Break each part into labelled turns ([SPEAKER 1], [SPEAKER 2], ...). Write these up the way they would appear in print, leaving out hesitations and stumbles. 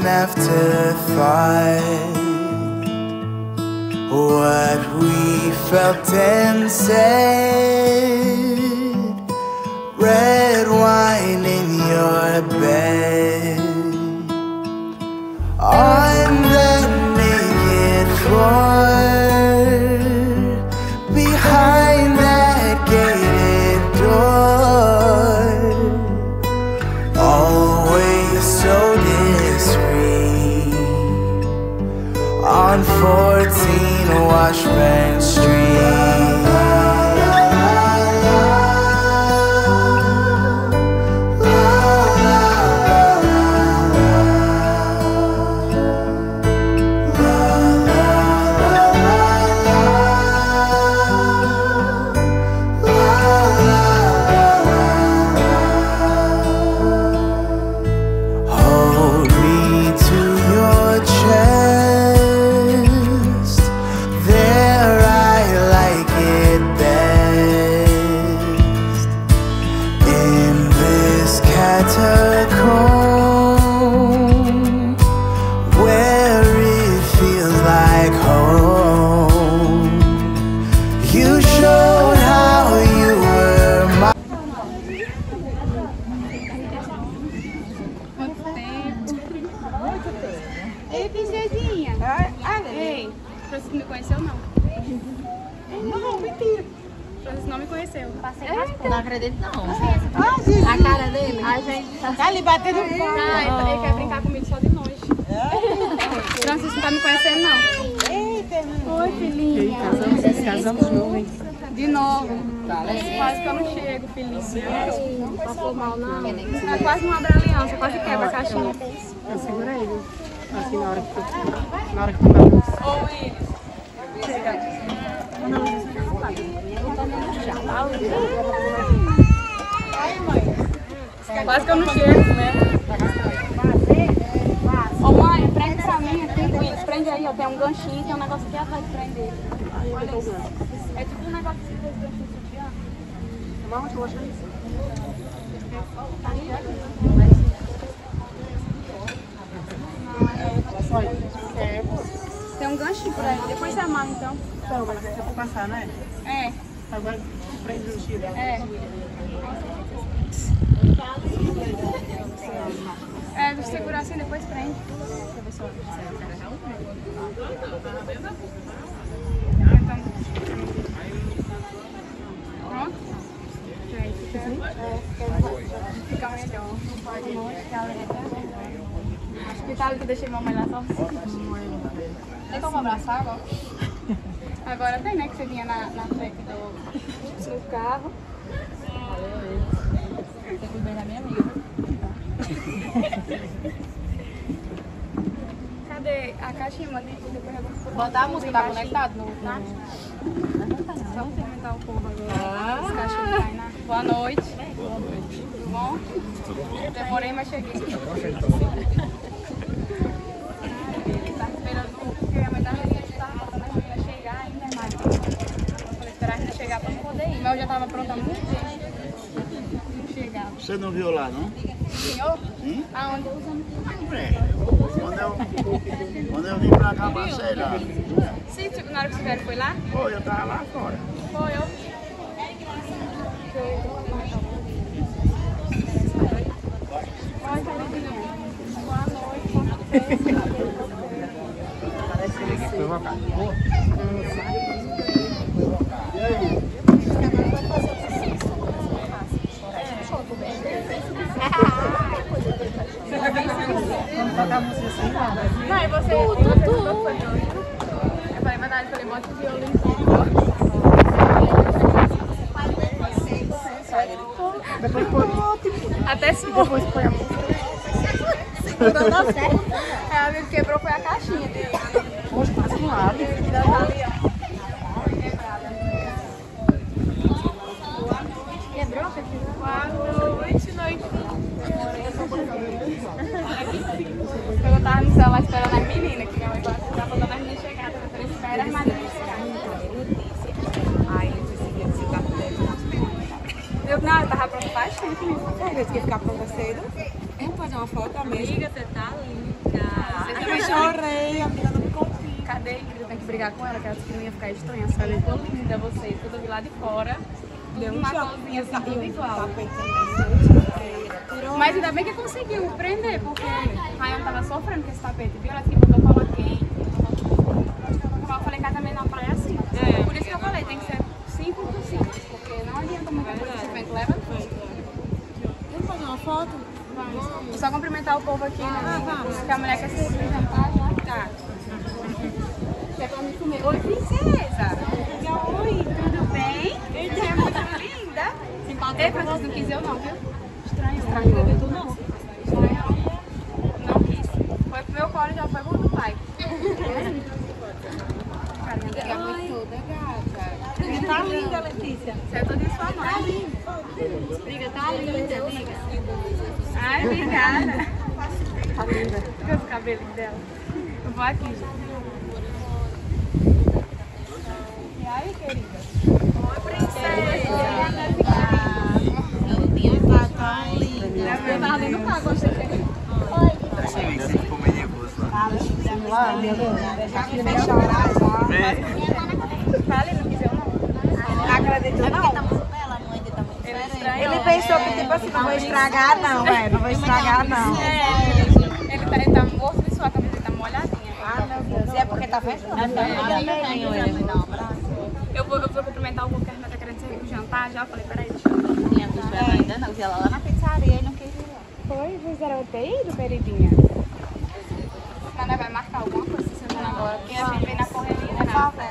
[SPEAKER 1] afterthought. What we felt and said. Red wine in your bed. On the naked floor, behind that gated door, always so discreet, on 14 Washburn Street.
[SPEAKER 2] Ei, princesinha. Ei, Francisco me conheceu não?
[SPEAKER 3] Não, mentira.
[SPEAKER 2] Francisco não me conheceu.
[SPEAKER 4] Passei raspando. Não acredito não.
[SPEAKER 3] A cara dele.
[SPEAKER 4] A gente
[SPEAKER 3] tá ali batendo
[SPEAKER 2] Ele quer brincar comigo só de longe. Francisco não tá me conhecendo não.
[SPEAKER 3] Eita,
[SPEAKER 2] oi, filhinha.
[SPEAKER 3] Casamos de novo, hein?
[SPEAKER 2] De novo. Quase que eu não chego, filhinha.
[SPEAKER 4] não passou mal não.
[SPEAKER 2] Quase não abre a aliança, quase quebra a caixinha.
[SPEAKER 3] Segura ele. Assim na hora que tu vai.
[SPEAKER 2] Oi. Quase que eu não chego, né? Ô mãe, prende pra mim, tem coisa. Prende aí, ó, tem um ganchinho, tem um negócio aqui atrás de prender. Olha isso. É tipo um negócio que fez ganchinho de sutiã.
[SPEAKER 3] Vamos, eu acho isso.
[SPEAKER 2] Tem um ganchinho por aí, depois você amarra então.
[SPEAKER 3] Então, mas é pra passar, né?
[SPEAKER 2] É.
[SPEAKER 3] Agora prende o tiro.
[SPEAKER 2] É. É, deixa eu segurar assim, depois prende. Deixa eu ver se pronto? Aí fica melhor. Hospital que eu deixei mamãe lá só. Tem como abraçar agora? Agora tem, né? Que você vinha na frente do carro. Você foi bem na minha amiga. Cadê a caixinha, mano?
[SPEAKER 4] botar a música, tá conectado no...
[SPEAKER 2] Só cumprimentar o povo agora. As caixinhas da Tainá. Boa noite. Boa noite. Tudo bom? Demorei, mas cheguei. Tá esperando, porque a mãe da gente estava falando que ia chegar ainda mais. Eu falei, esperar que chegar pra não poder ir. Mas eu já estava pronta há muito tempo. Não chegava.
[SPEAKER 5] Você não viu lá, não?
[SPEAKER 2] Senhor?
[SPEAKER 5] Sim?
[SPEAKER 2] Aonde?
[SPEAKER 5] Quando eu vim pra cá, passei lá.
[SPEAKER 2] Sim, tipo, na hora que você veio, foi lá?
[SPEAKER 5] Foi, eu tava lá fora.
[SPEAKER 2] Foi, eu. Oi, queridinha. Boa noite.
[SPEAKER 5] Parece que ele foi uma casa. E aí?
[SPEAKER 2] Não, e você? Eu falei, mas nada, eu falei, bota o violino.
[SPEAKER 3] Depois põe.
[SPEAKER 2] Até suou.
[SPEAKER 3] Depois põe a música.
[SPEAKER 2] Segurando a certo. É, a amiga quebrou foi a caixinha dele.
[SPEAKER 3] Hoje quase não abre.
[SPEAKER 2] Tá ali, ó. Quebrou? Boa noite, noite. Eu tava no celular esperando as meninas, que minha mãe tava mandando as meninas chegar. Eu falei, espera as madrinhas chegarem. Aí eles decidiram se dar por dentro. Eu tava pronta faz tempo.
[SPEAKER 3] Você quer ficar pronta cedo? Vamos fazer uma foto, amiga.
[SPEAKER 4] Amiga, você tá linda.
[SPEAKER 2] brigar com ela, que ela disse que não ia ficar estranha. Só ficou linda vocês, quando eu vi lá de fora. Deu uma cozinha assim, tudo igual. Mas ainda bem que conseguiu prender, porque Rayan tava sofrendo com esse tapete, viu? Ela disse que botou cola quente. Eu falei que também na praia é assim. Por isso que eu falei, tem que ser 5 por 5, porque não adianta muita coisa que o vento leva.
[SPEAKER 4] Vamos fazer uma foto?
[SPEAKER 2] Vou só cumprimentar o povo aqui, né? Porque a mulher quer se jantar já. Tá. Quer pra me comer. Oi, princesa! Oi, tudo bem? Você é muito linda. Ei, Francisco, não quis eu não, viu? Estranho. Estranho. Tu não? Estranho. Não quis. Foi pro meu colo e já foi pro do pai.
[SPEAKER 4] Briga, tá linda, Letícia.
[SPEAKER 2] Você é toda sua mãe.
[SPEAKER 4] Tá linda. Briga, tá linda, briga.
[SPEAKER 2] Ai, obrigada. Tá linda. Olha o cabelinho dela. Eu vou aqui, gente. E aí, querida? Oi, princesa.
[SPEAKER 4] Eu tinha tá tão linda.
[SPEAKER 2] Eu tava ali no pago, você chega.
[SPEAKER 5] Você ficou meio nervoso lá.
[SPEAKER 2] Já me fez chorar, já. Fala, ele não quis eu não.
[SPEAKER 4] Acreditou não? Tá muito bela, a mãe dele tá muito diferente.
[SPEAKER 3] Ele pensou que tipo assim, não vou estragar não, não vou estragar não.
[SPEAKER 2] Ele tá morto de sua camiseta, tá molhadinha.
[SPEAKER 3] Ah, meu Deus, e é porque tá fechando.
[SPEAKER 2] Eu vou cumprimentar o povo que a irmã tá querendo sair pro jantar já. Falei, peraí, deixa eu ver.
[SPEAKER 4] Minha filha ainda não, vi ela lá na pizzaria e não quis ir lá.
[SPEAKER 2] Foi, vocês eram ter ido, queridinha? Mas vai marcar alguma coisa essa semana agora, porque a gente vem na correria, né?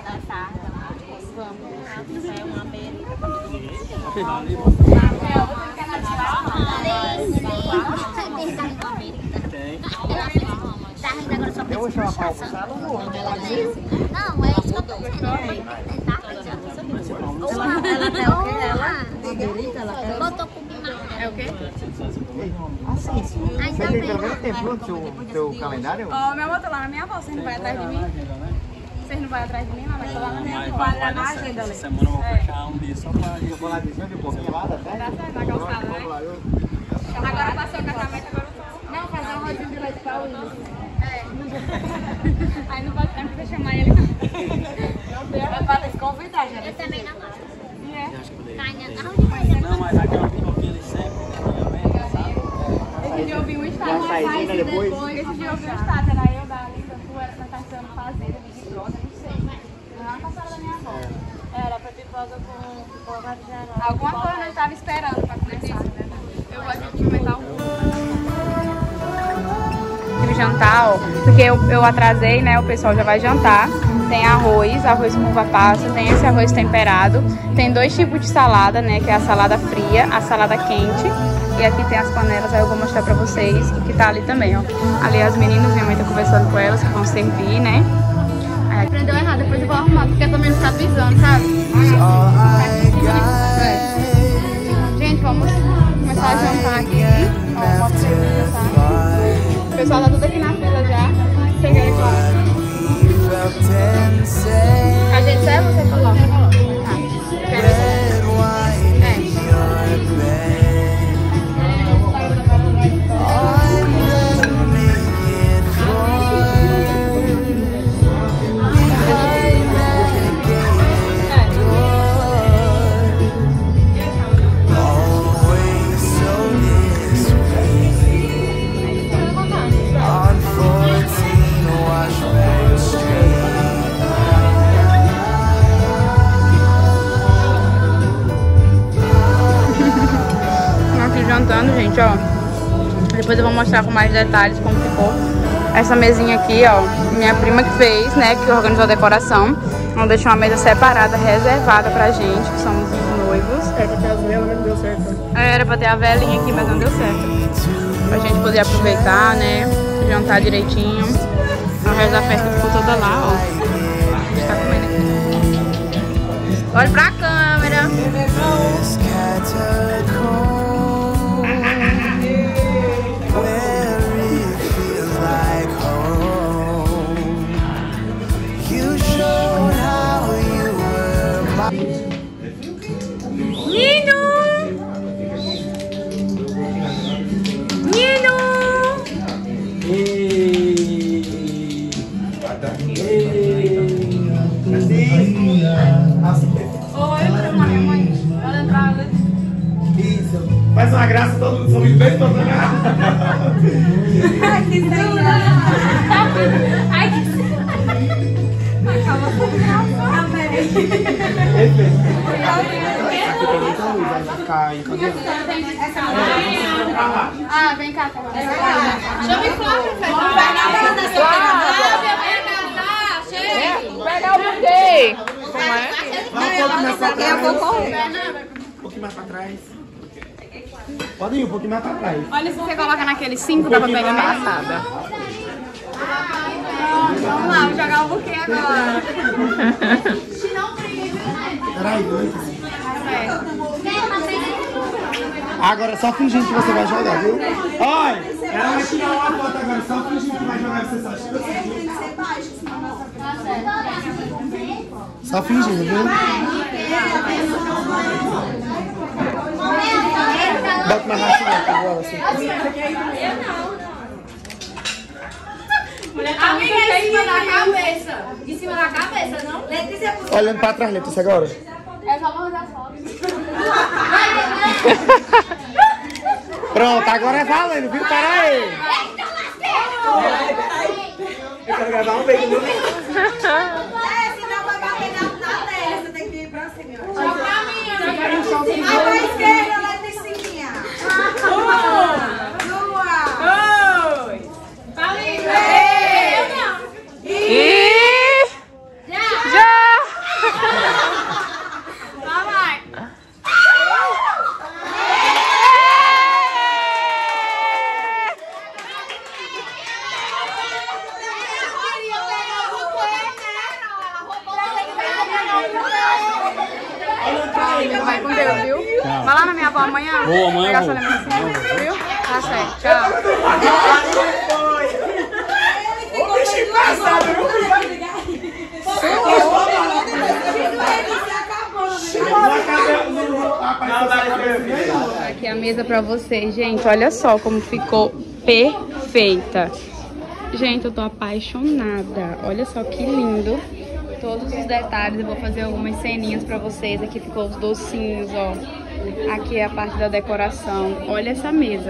[SPEAKER 4] Vamos. É uma beira.
[SPEAKER 5] Eu vou chamar pra almoçar, não vou.
[SPEAKER 6] Não, é isso que eu tô ela botou combinado.
[SPEAKER 2] É o quê?
[SPEAKER 5] Você tem pelo menos tempo no seu calendário?
[SPEAKER 2] Ó, meu amor, tô lá na minha avó, vocês não vão atrás de mim? Vocês não vão atrás de mim, mas tô lá na minha avó.
[SPEAKER 7] Vai dar certo. Essa semana eu vou fechar um dia só pra ir.
[SPEAKER 5] Eu vou lá de cima de um pouquinho lá, dá certo?
[SPEAKER 2] Tá certo, na calçada, né? Agora passou o casamento, agora eu tô... Não, fazer um rodinho de leite pra Willis. É. Aí não pode tempo pra chamar ele. Meu Deus.
[SPEAKER 3] Eu falei, se convidar, já.
[SPEAKER 6] Eu também não gosto.
[SPEAKER 2] E é?
[SPEAKER 7] Não, mas aquela pipoquinha ali sempre.
[SPEAKER 2] Esse dia eu vi um status.
[SPEAKER 5] depois?
[SPEAKER 2] Esse dia eu vi um status, era eu da Linda, tu era pra estar estudando fazenda, Big Brother, não sei. Não era passada da minha avó.
[SPEAKER 4] Era pra pipoca com pipoca de geral.
[SPEAKER 2] Alguma coisa eu estava esperando pra começar. Eu vou aqui cumprimentar o jantar, ó, porque eu atrasei, né? O pessoal já vai jantar. Tem arroz com uva passa, tem esse arroz temperado, tem 2 tipos de salada, né? Que é a salada fria, a salada quente. E aqui tem as panelas, aí eu vou mostrar pra vocês o que tá ali também, ó. Ali as meninas, minha mãe tá conversando com elas, que vão servir, né? Aí aprendeu errado, depois eu vou arrumar, porque também não tá pisando, sabe? Gente, vamos começar a jantar aqui. Ó, pode ser, tá? O pessoal tá tudo aqui na fila já. Você quer ir lá? A gente serve ou você coloca? Tá. Jantando, gente, ó. Depois eu vou mostrar com mais detalhes como ficou essa mesinha aqui, ó. Minha prima que fez, né, que organizou a decoração. Ela deixou uma mesa separada, reservada pra gente, que somos os noivos.
[SPEAKER 3] É que as velas não deu certo.
[SPEAKER 2] Era pra ter a velinha aqui, mas não deu certo. Pra gente poder aproveitar, né, jantar direitinho. O resto da festa ficou toda lá, ó. A gente tá comendo aqui. Olha pra câmera. Ai, que dura! Ai, que calma, ah, vem cá. Chama Flávia, pega o buquê. Como é? Eu vou correr.
[SPEAKER 3] Um pouquinho mais pra trás. Pode ir um pouquinho mais pra trás.
[SPEAKER 2] Olha se você coloca naquele 5, dá pra pegar ameaçada. Vamos lá, vou jogar o buquê agora.
[SPEAKER 3] Peraí, agora só fingindo que você vai jogar, viu? Olha, ela vai tirar uma foto agora, só fingindo que vai jogar, você só acha que só fingindo, viu? Bota uma racinha aqui agora, assim.
[SPEAKER 4] Amiga, em cima da cabeça. Em cima da cabeça, não? Letícia,
[SPEAKER 3] Olhando pra trás, Letícia, agora.
[SPEAKER 2] É só pra usar foto.
[SPEAKER 3] Pronto, agora é valendo, viu? Pera aí. Eu quero gravar um vídeo, viu?
[SPEAKER 4] senão vai bater na tela. Você tem que ir pra cima. Vai pra mim, vai pra esquerda, Leticinha. Uma. Dois.
[SPEAKER 2] E já! Lá vai! Vai com Deus, viu? Vai lá na minha avó amanhã.
[SPEAKER 7] Vou, amanhã
[SPEAKER 2] pegar
[SPEAKER 7] eu
[SPEAKER 2] sua
[SPEAKER 7] vou.
[SPEAKER 2] lembrancinha, viu? Tá certo, tchau. Aqui a mesa pra vocês, gente. Olha só como ficou perfeita. Gente, eu tô apaixonada. Olha só que lindo. Todos os detalhes. Eu vou fazer algumas ceninhas pra vocês. Aqui ficou os docinhos, ó. Aqui é a parte da decoração. Olha essa mesa.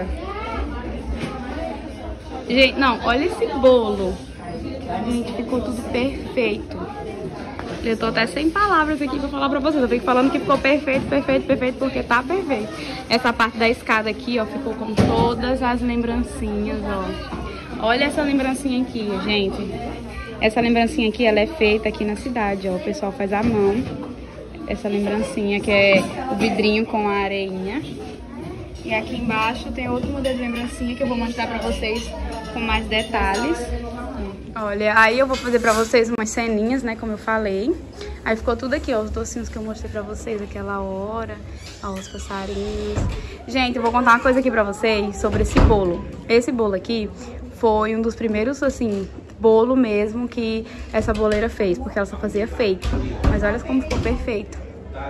[SPEAKER 2] Gente, não, olha esse bolo. Gente, ficou tudo perfeito. Eu tô até sem palavras aqui pra falar pra vocês. Eu fico falando que ficou perfeito, perfeito, perfeito, porque tá perfeito. Essa parte da escada aqui, ó, ficou com todas as lembrancinhas, ó. Olha essa lembrancinha aqui, gente. Essa lembrancinha aqui, ela é feita aqui na cidade, ó. O pessoal faz à mão. Essa lembrancinha, que é o vidrinho com a areinha. E aqui embaixo tem outro modelo de lembrancinha que eu vou mostrar pra vocês com mais detalhes. Olha, aí eu vou fazer pra vocês umas ceninhas, né, como eu falei. Aí ficou tudo aqui, ó, os docinhos que eu mostrei pra vocês aquela hora. Ó, os passarinhos. Gente, eu vou contar uma coisa aqui pra vocês sobre esse bolo. Esse bolo aqui foi um dos primeiros, assim, bolo mesmo que essa boleira fez, porque ela só fazia fake. Mas olha como ficou perfeito.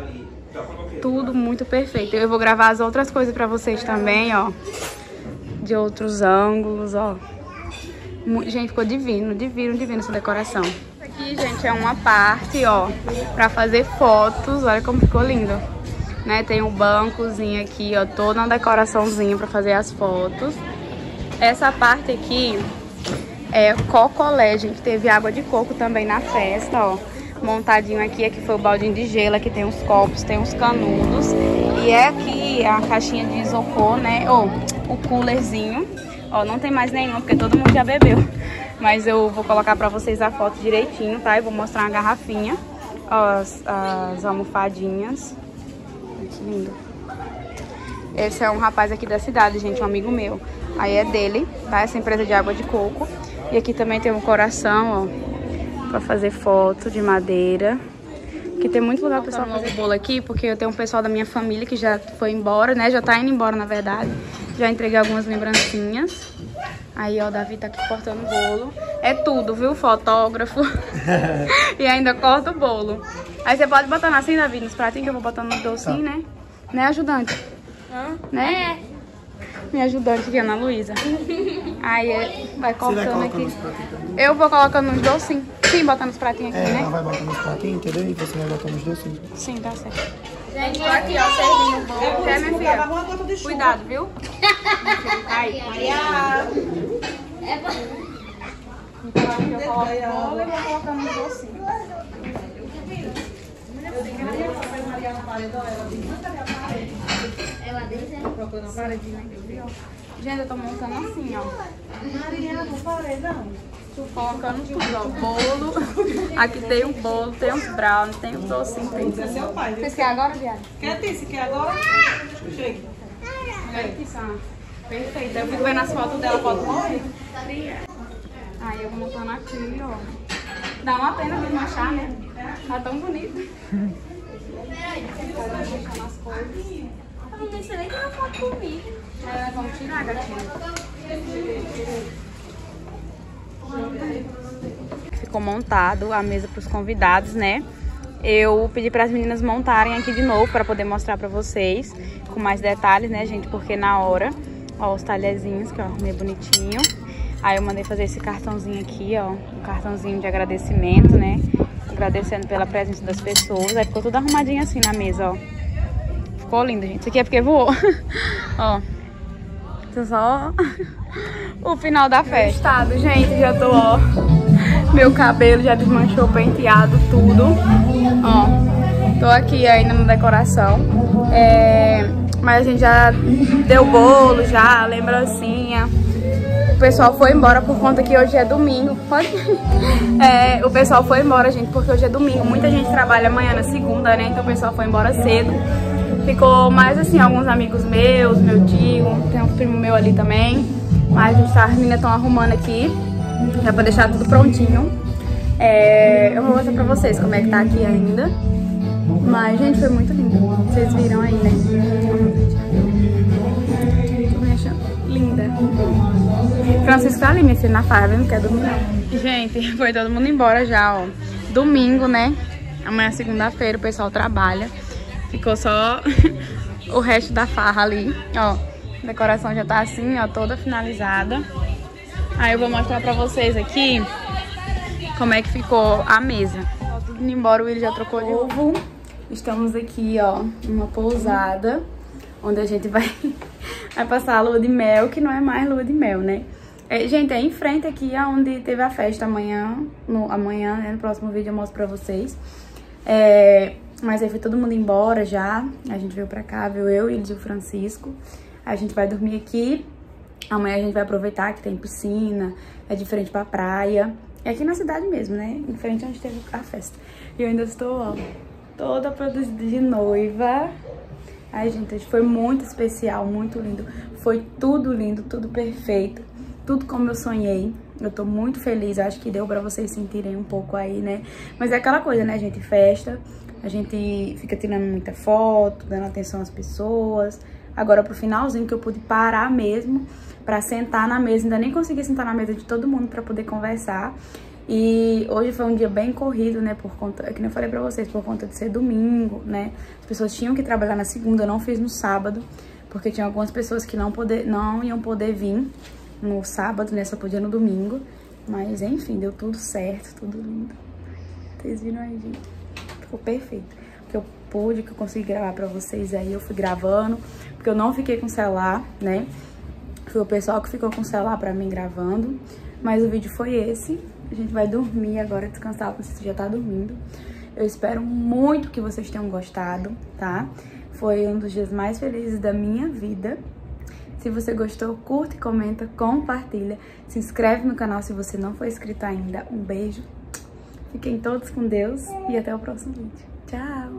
[SPEAKER 2] Tudo muito perfeito. Eu vou gravar as outras coisas pra vocês também, ó. De outros ângulos, ó. Gente, ficou divino, divino, divino essa decoração. Aqui, gente, é uma parte, ó, pra fazer fotos. Olha como ficou lindo. Né? Tem um bancozinho aqui, ó, toda uma decoraçãozinha pra fazer as fotos. Essa parte aqui é cocolé, gente. Teve água de coco também na festa, ó. Montadinho aqui foi o baldinho de gelo. Aqui tem os copos, tem os canudos. E é aqui a caixinha de isopor, né? Ou o coolerzinho. Ó, não tem mais nenhuma, porque todo mundo já bebeu. Mas eu vou colocar pra vocês a foto direitinho, tá? E vou mostrar uma garrafinha. Ó, as almofadinhas. Que lindo. Esse é um rapaz aqui da cidade, gente, um amigo meu. Aí é dele, tá? Essa empresa de água de coco. E aqui também tem um coração, ó, pra fazer foto de madeira. Que tem muito lugar pro pessoal fazer bolo aqui, porque eu tenho um pessoal da minha família que já foi embora, né? Já tá indo embora, na verdade. Já entreguei algumas lembrancinhas. Aí, ó, o Davi tá aqui cortando o bolo. É tudo, viu? Fotógrafo. E ainda corta o bolo. Aí você pode botar assim, Davi, nos pratinhos, que eu vou botando no docinho, né? Né, ajudante? Né? Minha ajudante aqui, Ana Luísa. Aí vai cortando aqui. Eu vou colocando nos docinhos. Sim, botando os pratinhos aqui, né?
[SPEAKER 3] Ela vai botando os pratinhos, entendeu? E você vai botando os docinhos.
[SPEAKER 2] Sim, tá certo. Gente, tô aqui, ó, servindo o bolo. Quer, minha filha? Cuidado, viu? Aí. Então aqui eu coloco o bolo e vou colocando no docinho. Gente, eu tô montando assim, ó. Colocando tudo, ó. Bolo. Aqui tem o bolo, tem os brownies, tem os docinhos. Vocês querem agora, viado?
[SPEAKER 4] Quer, Tícia? Quer agora? Chega.
[SPEAKER 2] Perfeito. Eu fico vendo as fotos dela, foto morrer. Aí eu vou montando aqui, ó. Dá uma pena desmanchar, né? Tá tão bonito.
[SPEAKER 6] Eu não sei nem tirar foto comigo.
[SPEAKER 2] Aí nós vamos tirar, gatinha. Ficou montado a mesa para os convidados, né? Eu pedi para as meninas montarem aqui de novo para poder mostrar para vocês com mais detalhes, né, gente? Porque na hora, ó, os talherzinhos que eu arrumei bonitinho. Aí eu mandei fazer esse cartãozinho aqui, ó, um cartãozinho de agradecimento, né? Agradecendo pela presença das pessoas. Aí ficou tudo arrumadinho assim na mesa, ó. Ficou lindo, gente. Isso aqui é porque voou. Ó. Isso é só o final da festa. Gente, já tô, ó. Meu cabelo já desmanchou, penteado, tudo. Ó. Tô aqui ainda na decoração. Mas a gente já deu bolo, já, lembrancinha. O pessoal foi embora por conta que hoje é domingo. Pode? O pessoal foi embora, gente, porque hoje é domingo. Muita gente trabalha amanhã na segunda, né? Então o pessoal foi embora cedo. Ficou mais assim, alguns amigos meus, meu tio, tem um primo meu ali também. Mas as meninas estão arrumando aqui, já pra deixar tudo prontinho. Eu vou mostrar pra vocês como é que tá aqui ainda. Mas, gente, foi muito lindo. Vocês viram aí, né? Tô me achando linda. Francisco tá ali, minha filha, na farra, não quer dormir. Gente, foi todo mundo embora já, ó. Domingo, né? Amanhã é segunda-feira, o pessoal trabalha. Ficou só o resto da farra ali, ó. A decoração já tá assim, ó, toda finalizada. Aí eu vou mostrar pra vocês aqui como é que ficou a mesa. Ó, tudo indo embora, o Willi já trocou de ovo. Estamos aqui, ó, numa pousada, onde a gente vai passar a lua de mel, que não é mais lua de mel, né? Gente, é em frente aqui, onde teve a festa amanhã. Amanhã, né, no próximo vídeo eu mostro pra vocês. Mas aí foi todo mundo embora já. A gente veio pra cá, viu? Eu, Eles e o Francisco. A gente vai dormir aqui. Amanhã a gente vai aproveitar que tem piscina, é de frente pra praia. É aqui na cidade mesmo, né? Em frente onde teve a festa. E eu ainda estou, ó, toda produzida de noiva. Ai, gente, hoje foi muito especial, muito lindo. Foi tudo lindo, tudo perfeito. Tudo como eu sonhei. Eu tô muito feliz, acho que deu pra vocês sentirem um pouco aí, né? Mas é aquela coisa, né, gente? Festa, a gente fica tirando muita foto, dando atenção às pessoas. Agora pro finalzinho que eu pude parar mesmo pra sentar na mesa. Ainda nem consegui sentar na mesa de todo mundo pra poder conversar. E hoje foi um dia bem corrido, né, por conta, que nem eu falei pra vocês, por conta de ser domingo, né? As pessoas tinham que trabalhar na segunda, eu não fiz no sábado, porque tinha algumas pessoas que não iam poder vir no sábado, né, só podia no domingo. Mas enfim, deu tudo certo, tudo lindo. Vocês viram aí, gente? Ficou perfeito. O que eu pude, que eu consegui gravar pra vocês aí, eu fui gravando, porque eu não fiquei com o celular, né? Foi o pessoal que ficou com o celular pra mim gravando. Mas o vídeo foi esse. A gente vai dormir agora, descansar, porque você já tá dormindo. Eu espero muito que vocês tenham gostado, tá? Foi um dos dias mais felizes da minha vida. Se você gostou, curte, comenta, compartilha. Se inscreve no canal se você não for inscrito ainda. Um beijo. Fiquem todos com Deus e até o próximo vídeo. Tchau!